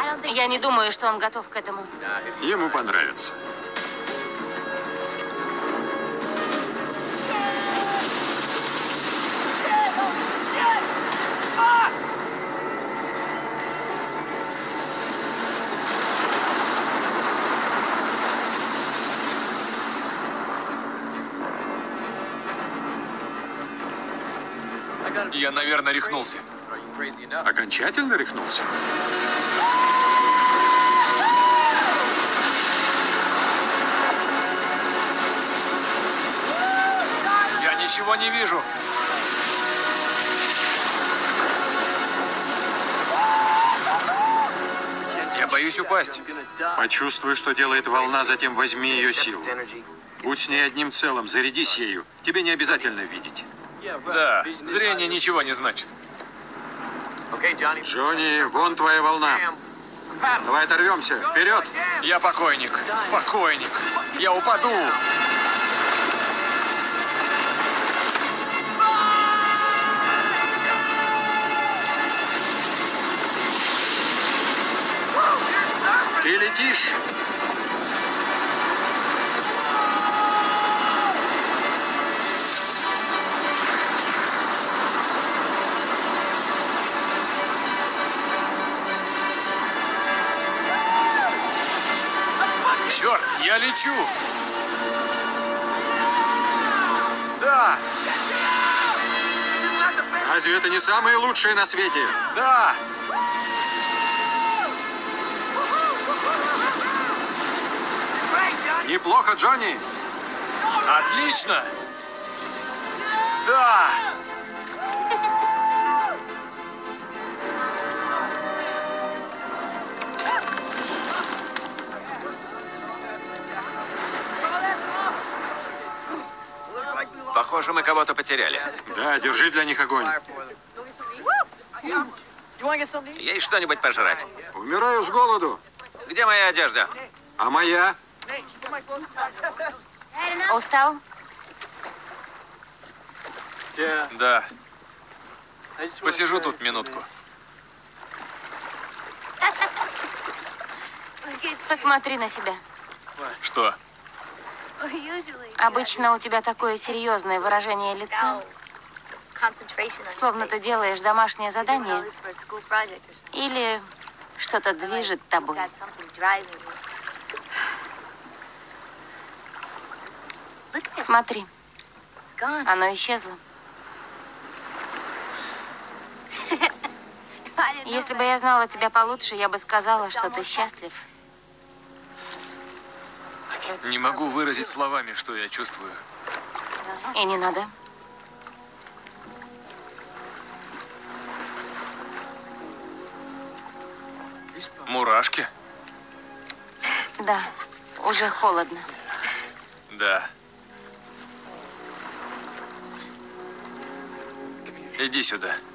Я не думаю, что он готов к этому. Ему понравится. Я, наверное, рехнулся. Окончательно рехнулся? Я ничего не вижу. Я боюсь упасть. Почувствуй, что делает волна, затем возьми ее силу. Будь с ней одним целым, зарядись ею. Тебе не обязательно видеть. Да, зрение ничего не значит. Джонни, вон твоя волна. Давай оторвемся. Вперед! Я покойник. Покойник. Я упаду. Ты летишь. Черт, я лечу. Да, Разве это не самые лучшие на свете? да. Неплохо, Джонни. Отлично. Да. Похоже, мы кого-то потеряли. Да, держи для них огонь. Есть что-нибудь пожрать? Умираю с голоду. Где моя одежда? А моя? Устал? Да. Посижу тут минутку. Посмотри на себя. Что? Обычно у тебя такое серьезное выражение лица, словно ты делаешь домашнее задание или что-то движет тобой. Смотри, оно исчезло. Если бы я знала тебя получше, я бы сказала, что ты счастлив. Не могу выразить словами, что я чувствую. И не надо. Мурашки? Да, уже холодно. Да. Иди сюда.